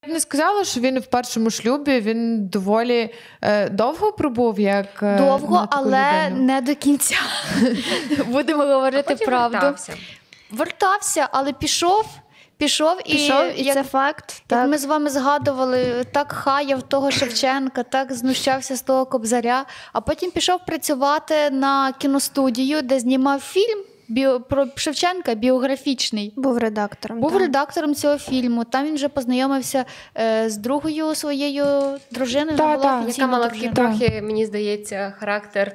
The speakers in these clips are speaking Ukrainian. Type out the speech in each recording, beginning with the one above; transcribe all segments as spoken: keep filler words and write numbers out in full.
Не сказала, що він в першому шлюбі, він доволі е, довго пробув, як е, довго, але людину. Не до кінця. Будемо говорити правду. Вертався. Вертався, але пішов, пішов, пішов і, і як, це факт. Як так. ми з вами згадували, так хаяв того Шевченка, так знущався з того Кобзаря, а потім пішов працювати на кіностудію, де знімав фільм Біо, про Шевченка біографічний. Був редактором. Був так. редактором цього фільму. Там він вже познайомився е, з другою своєю дружиною. Та, та. Яка мала такий трохи, мені здається, характер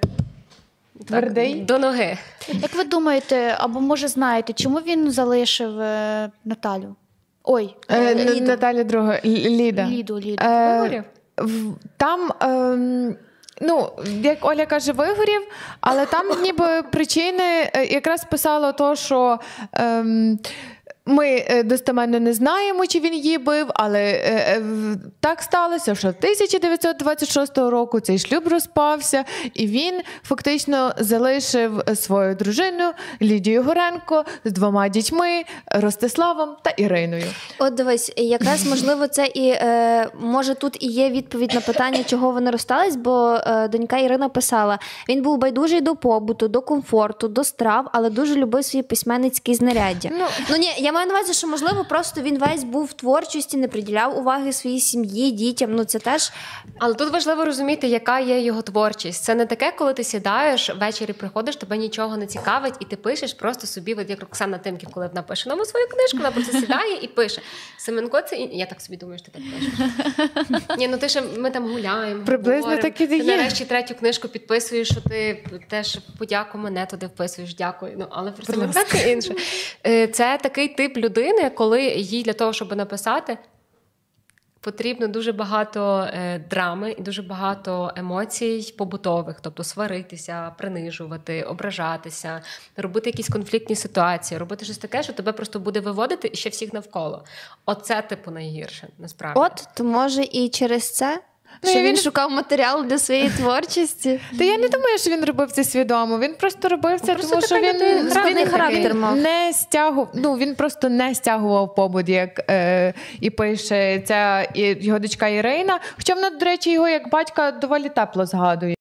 твердий до ноги. Як ви думаєте, або може знаєте, чому він залишив е, Наталю? Ой, е, Ліду. Наталя друга, Ліда. Ліду, Ліду. Е, Вигорів? Там... Е, Ну, як Оля каже, вигорів, але там ніби причини якраз писало то, що ем, ми достеменно не знаємо, чи він її бив, але е, так сталося, що тисяча дев'ятсот двадцять шостого року цей шлюб розпався, і він фактично залишив свою дружину Лідію Горенко з двома дітьми, Ростиславом та Іриною. От дивись, якраз можливо це і, е, може тут і є відповідь на питання, чого вони розстались, бо е, донька Ірина писала, він був байдужий до побуту, до комфорту, до страв, але дуже любив свої письменницькі знаряддя. Ну, ну ні, я маю на увазі, що можливо просто він весь був в творчості, не приділяв уваги своїй сім'ї, дітям, ну це теж... Але тут важливо розуміти, яка є його творчість. Це не таке, коли ти сідаєш, ввечері приходиш, тебе нічого не цікавить, і ти пишеш просто собі, от як Роксана Тимків, коли вона пише нову свою книжку, вона просто сідає і пише. Семенко це... І... Я так собі думаю, що ти так пишеш. Ні, ну ти ще, ми там гуляємо, приблизно говоримо. так і Ти є. нарешті третю книжку підписуєш, що ти теж подяку мене туди вписуєш, дякую. Ну, але про Семенка це інше. Це такий тип людини, коли їй для того, щоб написати, потрібно дуже багато е, драми і дуже багато емоцій побутових, тобто сваритися, принижувати, ображатися, робити якісь конфліктні ситуації, робити щось таке, що тебе просто буде виводити і ще всіх навколо. Оце, типу, найгірше, насправді. От, то може і через це? Ну, що він... він шукав матеріал для своєї творчості. Та я не думаю, що він робив це свідомо. Він просто робив це, просто тому що він, складний він характер мав. не стягував, ну він просто не стягував побут, як е, і пише ця і його дочка Ірина. Хоча вона, до речі, його як батька доволі тепло згадує.